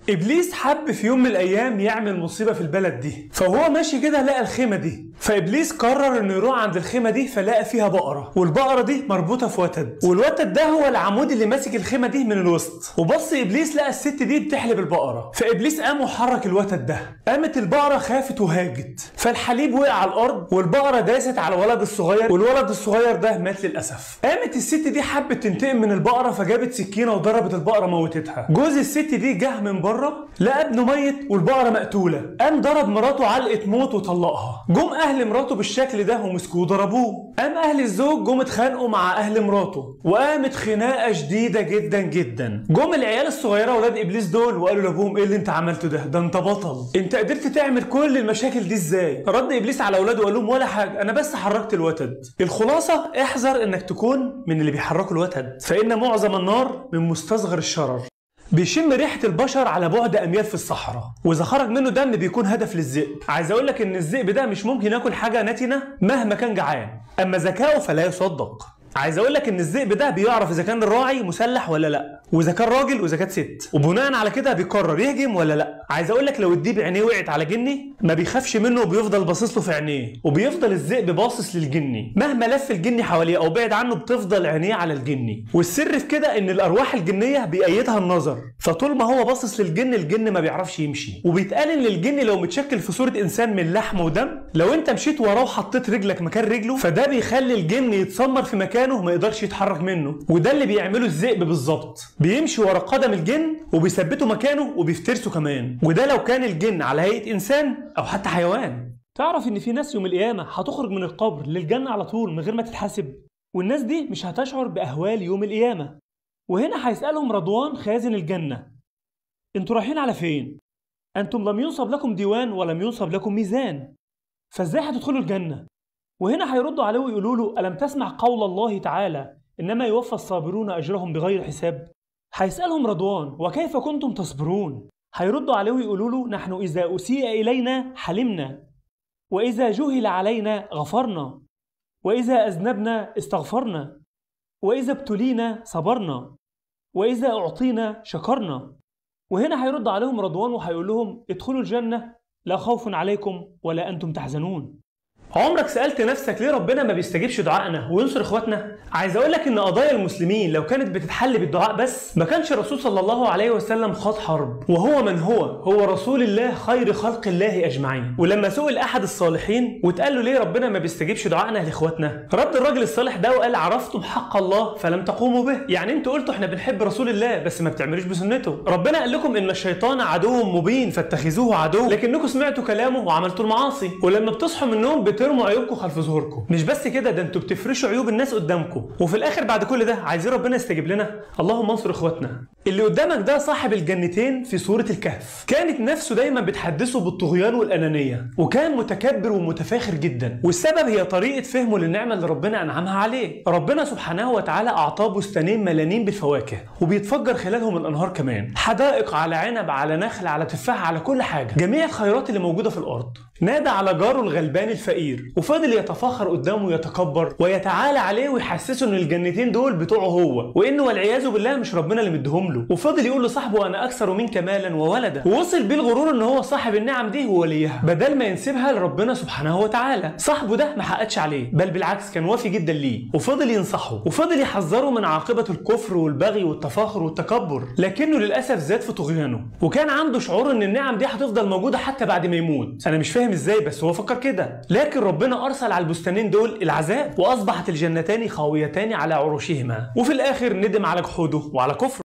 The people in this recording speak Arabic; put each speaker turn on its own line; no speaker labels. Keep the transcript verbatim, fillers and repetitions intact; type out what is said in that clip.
ابليس حب في يوم من الايام يعمل مصيبه في البلد دي، فهو ماشي كده لقى الخيمه دي، فابليس قرر انه يروح عند الخيمه دي، فلقى فيها بقره، والبقره دي مربوطه في وتد، والوتد ده هو العمود اللي ماسك الخيمه دي من الوسط. وبص ابليس لقى الست دي بتحلب البقره، فابليس قام وحرك الوتد ده، قامت البقره خافت وهاجت، فالحليب وقع على الارض والبقره داست على الولد الصغير، والولد الصغير ده مات للاسف. قامت الست دي حبت تنتقم من البقره، فجابت سكينه وضربت البقره موتتها. جوز الست دي جه من بره لقى ابنه ميت والبقره مقتوله، قام ضرب مراته علقه موت وطلقها. جم اهل مراته بالشكل ده ومسكوه وضربوه. قام اهل الزوج جم اتخانقوا مع اهل مراته، وقامت خناقه شديده جدا جدا. جم العيال الصغيره ولاد ابليس دول وقالوا لابوهم ايه اللي انت عملته ده؟ ده انت بطل، انت قدرت تعمل كل المشاكل دي ازاي؟ رد ابليس على اولاده وقال لهم ولا حاجه، انا بس حركت الوتد. الخلاصه احذر انك تكون من اللي بيحركوا الوتد، فان معظم النار من مستصغر الشرر. بيشم ريحه البشر على بعد اميال في الصحراء، واذا خرج منه دم بيكون هدف للذئب. عايز اقول لك ان الذئب ده مش ممكن ياكل حاجه نتنه مهما كان جعان، اما ذكاؤه فلا يصدق. عايز اقول لك ان الذئب ده بيعرف اذا كان الراعي مسلح ولا لا، واذا كان راجل واذا كانت ست، وبناء على كده بيقرر يهجم ولا لا. عايز اقول لك لو الديب عينيه وقعت على جني ما بيخافش منه وبيفضل باصص له في عينيه، وبيفضل الذئب باصص للجني مهما لف الجني حواليه او بعد عنه، بتفضل عينيه على الجني. والسر في كده ان الارواح الجنيه بيأيدها النظر، فطول ما هو باصص للجن الجن ما بيعرفش يمشي. وبيتقال ان الجن لو متشكل في صوره انسان من لحم ودم، لو انت مشيت وراه وحطيت رجلك مكان رجله فده بيخلي الجن يتسمر في مكانه ما يقدرش يتحرك منه. وده اللي بيعمله الذئب بالظبط، بيمشي ورا قدم الجن وبيثبته مكانه وبيفترسه كمان، وده لو كان الجن على هيئه انسان او حتى حيوان. تعرف ان في ناس يوم القيامه هتخرج من القبر للجنه على طول من غير ما تتحاسب، والناس دي مش هتشعر باهوال يوم القيامه. وهنا هيسالهم رضوان خازن الجنه انتوا رايحين على فين؟ انتم لم ينصب لكم ديوان ولم ينصب لكم ميزان، فازاي هتدخلوا الجنه؟ وهنا هيردوا عليه ويقولوا له ألم تسمع قول الله تعالى إنما يوفى الصابرون أجرهم بغير حساب؟ هيسألهم رضوان وكيف كنتم تصبرون؟ هيردوا عليه ويقولوا له نحن إذا أسيء إلينا حلمنا، وإذا جهل علينا غفرنا، وإذا أذنبنا استغفرنا، وإذا ابتلينا صبرنا، وإذا أعطينا شكرنا. وهنا هيرد عليهم رضوان وهيقول لهم ادخلوا الجنة لا خوف عليكم ولا أنتم تحزنون. عمرك سألت نفسك ليه ربنا ما بيستجيبش دعائنا وينصر اخواتنا؟ عايز اقول لك ان قضايا المسلمين لو كانت بتتحل بالدعاء بس ما كانش الرسول صلى الله عليه وسلم خاض حرب. وهو من هو؟ هو رسول الله خير خلق الله اجمعين. ولما سئل احد الصالحين واتقال له ليه ربنا ما بيستجيبش دعائنا لاخواتنا، رد الراجل الصالح ده وقال عرفتم حق الله فلم تقوموا به. يعني انتوا قلتوا احنا بنحب رسول الله بس ما بتعملوش بسنته. ربنا قال لكم ان الشيطان عدو مبين فاتخذوه عدو، لكنكم سمعتوا كلامه وعملتوا المعاصي. ولما بتصحوا من النوم ترموا عيوبكم خلف ظهوركم. مش بس كده، ده انتوا بتفرشوا عيوب الناس قدامكم، وفي الاخر بعد كل ده عايزين ربنا يستجيب لنا؟ اللهم انصر اخواتنا. اللي قدامك ده صاحب الجنتين في سورة الكهف، كانت نفسه دايما بتحدثه بالطغيان والانانيه، وكان متكبر ومتفاخر جدا، والسبب هي طريقه فهمه للنعمه اللي ربنا انعمها عليه. ربنا سبحانه وتعالى اعطاه بستانين ملانين بالفواكه وبيتفجر خلالهم الانهار كمان، حدائق على عنب على نخل على تفاح على كل حاجه، جميع الخيرات اللي موجوده في الارض. نادى على جاره الغلبان الفقير وفضل يتفاخر قدامه ويتكبر ويتعالى عليه ويحسسه ان الجنتين دول بتوعه هو، وانه والعياذ بالله مش ربنا اللي مديهم له. وفضل يقول لصاحبه انا اكثر منك مالا وولدا، ووصل بيه الغرور ان هو صاحب النعم دي ووليها بدل ما ينسبها لربنا سبحانه وتعالى. صاحبه ده ما حققش عليه، بل بالعكس كان وافي جدا ليه، وفضل ينصحه وفضل يحذره من عاقبه الكفر والبغي والتفاخر والتكبر، لكنه للاسف زاد في طغيانه، وكان عنده شعور ان النعم دي هتفضل موجوده حتى بعد ما يموت. انا مش فاهم ازاي بس هو فكر كده. لكن ربنا ارسل على البستانين دول العذاب، واصبحت الجنتان خاويتان على عروشهما، وفي الاخر ندم على جحوده وعلى كفره.